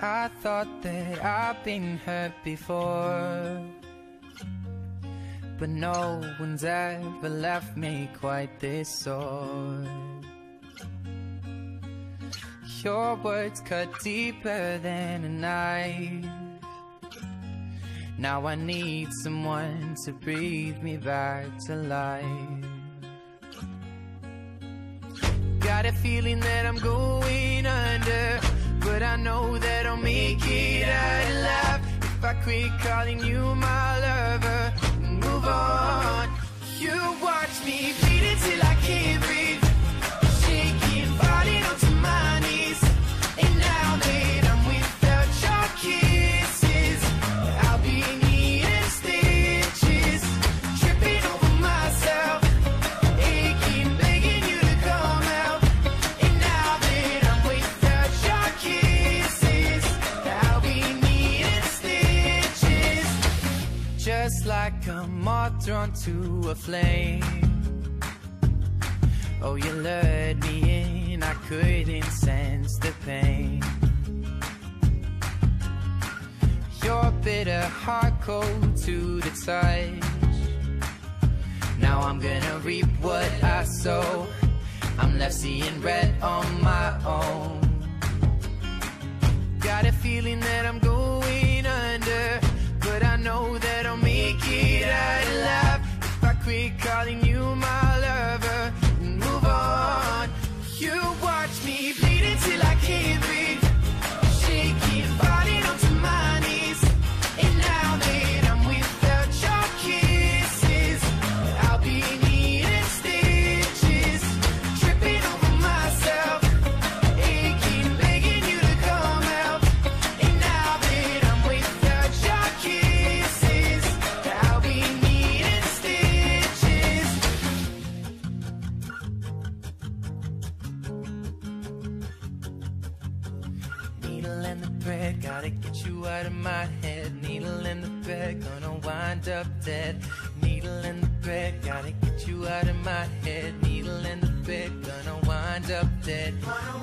I thought that I've been hurt before, but no one's ever left me quite this sore. Your words cut deeper than a knife. Now I need someone to breathe me back to life. Got a feeling that I'm going under, but I know that I'll make it out alive if I quit calling you my lover and move on. You watch me bleed until I can't breathe, shaking, falling onto my knees. And now that I'm without your kisses, I'll be needing stitches, tripping over myself, aching, begging you to come out. And now that I'm without your kisses, I'll be needing stitches. Just like a moth drawn to a flame, oh, you lured me in, I couldn't sense the pain. Your bitter heart cold to the touch. Now I'm gonna reap what I sow. I'm left seeing red on my own. Got a feeling that I'm going under, but I know that I'll make it out alive if I quit calling you my lover and move on. You watch me bleed until I can't breathe, shaking, falling onto my knees. And now that I'm without your kisses, I'll be needing stitches, tripping over myself, aching, begging you to come out. And now that I'm without your kisses, I'll be needing stitches. Needle and the thread, gotta get you out of my head. Needle and the thread, gonna wind up dead. Needle and the thread, gotta get you out of my head. Needle and the thread, gonna wind up dead.